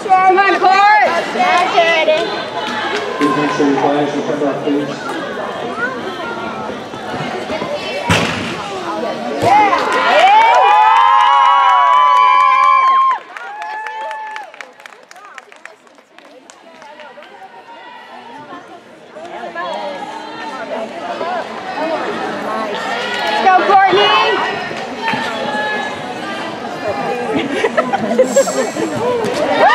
Come on, Court! Defensive players in front of our please. Let's go, Courtney!